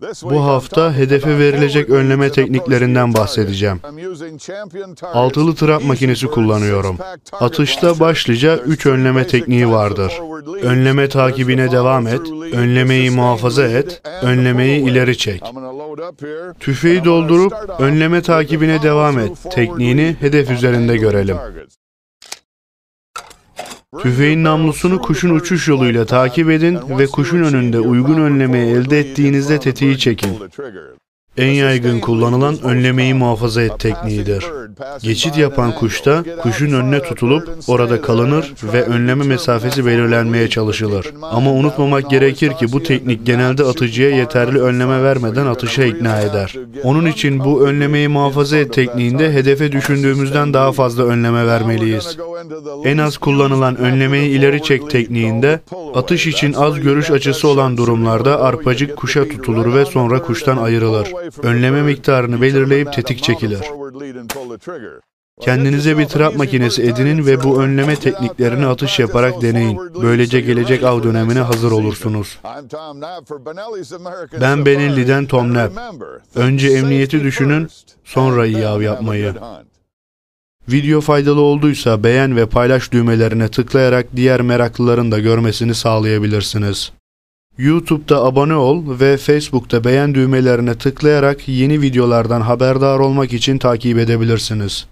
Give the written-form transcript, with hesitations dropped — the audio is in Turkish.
Bu hafta hedefe verilecek önleme tekniklerinden bahsedeceğim. Altılı trap makinesi kullanıyorum. Atışta başlıca 3 önleme tekniği vardır. Önleme takibine devam et, önlemeyi muhafaza et, önlemeyi ileri çek. Tüfeği doldurup önleme takibine devam et tekniğini hedef üzerinde görelim. Tüfeğin namlusunu kuşun uçuş yoluyla takip edin ve kuşun önünde uygun önlemeyi elde ettiğinizde tetiği çekin. En yaygın kullanılan önlemeyi muhafaza et tekniğidir. Geçit yapan kuşta kuşun önüne tutulup orada kalınır ve önleme mesafesi belirlenmeye çalışılır. Ama unutmamak gerekir ki bu teknik genelde atıcıya yeterli önleme vermeden atışa ikna eder. Onun için bu önlemeyi muhafaza et tekniğinde hedefe düşündüğümüzden daha fazla önleme vermeliyiz. En az kullanılan önlemeyi ileri çek tekniğinde atış için az görüş açısı olan durumlarda arpacık kuşa tutulur ve sonra kuştan ayrılır. Önleme miktarını belirleyip tetik çekilir. Kendinize bir trap makinesi edinin ve bu önleme tekniklerini atış yaparak deneyin. Böylece gelecek av dönemine hazır olursunuz. Ben Benelli'den Tom Knapp. Önce emniyeti düşünün, sonra iyi av yapmayı. Video faydalı olduysa beğen ve paylaş düğmelerine tıklayarak diğer meraklıların da görmesini sağlayabilirsiniz. YouTube'da abone ol ve Facebook'ta beğen düğmelerine tıklayarak yeni videolardan haberdar olmak için takip edebilirsiniz.